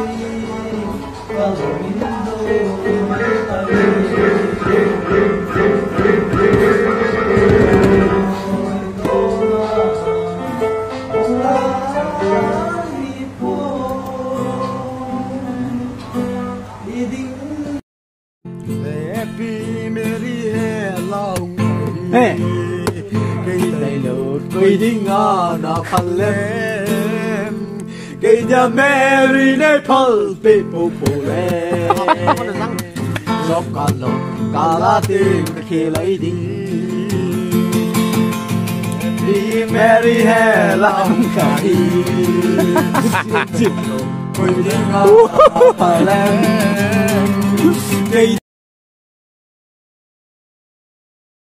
Hey, cây lụt quỳ đi ngõ nó phần lên, cây nhà Mary này phơi bị bù bù lên, gió cả lụt cả lá tim khi lấy đi, đi Mary hè lòng cả đi, quỳ đi ngõ nó phần lên, cây